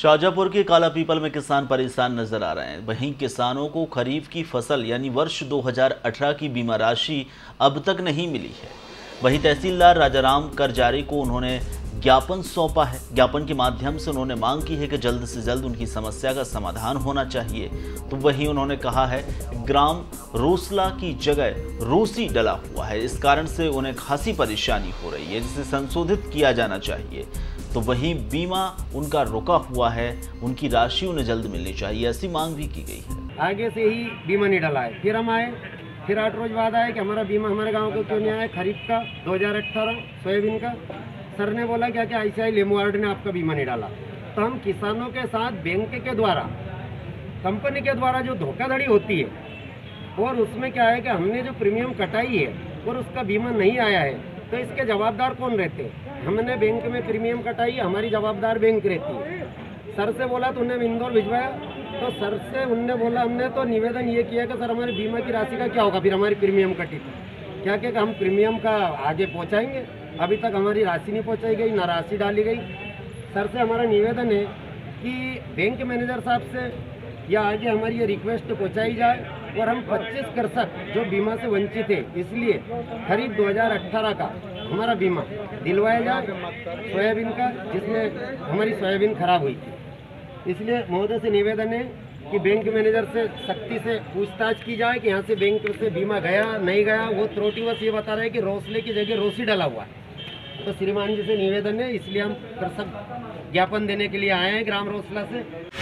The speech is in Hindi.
शाजापुर के काला पीपल में किसान परेशान नजर आ रहे हैं। वहीं किसानों को खरीफ की फसल यानी वर्ष 2018 की बीमा राशि अब तक नहीं मिली है। वहीं तहसीलदार राजाराम करजारी को उन्होंने ज्ञापन सौंपा है। ज्ञापन के माध्यम से उन्होंने मांग की है कि जल्द से जल्द उनकी समस्या का समाधान होना चाहिए। तो वहीं उन्होंने कहा है ग्राम रोसला की जगह रोसी डला हुआ है, इस कारण से उन्हें खासी परेशानी हो रही है, जिसे संशोधित किया जाना चाहिए। तो वहीं बीमा उनका रुका हुआ है, उनकी राशि उन्हें जल्द मिलनी चाहिए, ऐसी मांग भी की गई है। आगे से ही बीमा नहीं डला है, फिर हम आए, फिर 8 रोज बाद आए कि हमारा बीमा हमारे गांव को क्यों नहीं आया, खरीफ का 2018 सोयाबीन का। सर ने बोला क्या कि ICI लेमवार्ड ने आपका बीमा नहीं डाला। तो हम किसानों के साथ बैंक के द्वारा, कंपनी के द्वारा जो धोखाधड़ी होती है, और उसमें क्या है कि हमने जो प्रीमियम कटाई है और उसका बीमा नहीं आया है, तो इसके जवाबदार कौन रहते हैं? हमने बैंक में प्रीमियम कटाई, हमारी जवाबदार बैंक रहती है। सर से बोला तो उन्हें इंदौर भिजवाया, तो सर से उनने बोला, हमने तो निवेदन ये किया कि सर हमारे बीमा की राशि का क्या होगा, फिर हमारी प्रीमियम कटी थी क्या कि हम प्रीमियम का आगे पहुँचाएंगे। अभी तक हमारी राशि नहीं पहुँचाई गई, ना राशि डाली गई। सर से हमारा निवेदन है कि बैंक मैनेजर साहब से या आगे हमारी ये रिक्वेस्ट पहुँचाई जाए और हम 25 कृषक जो बीमा से वंचित है, इसलिए खरीफ 2018 का हमारा बीमा दिलवाया जाए सोयाबीन का, जिसमें हमारी सोयाबीन खराब हुई थी। इसलिए महोदय से निवेदन है कि बैंक मैनेजर से सख्ती से पूछताछ की जाए कि यहाँ से बैंक से बीमा गया नहीं गया। वो त्रुटिवश ये बता रहे हैं कि रोसले की जगह रोसी डला हुआ है। तो श्रीमान जी से निवेदन है, इसलिए हम कृषक ज्ञापन देने के लिए आए हैं ग्राम रोसला से।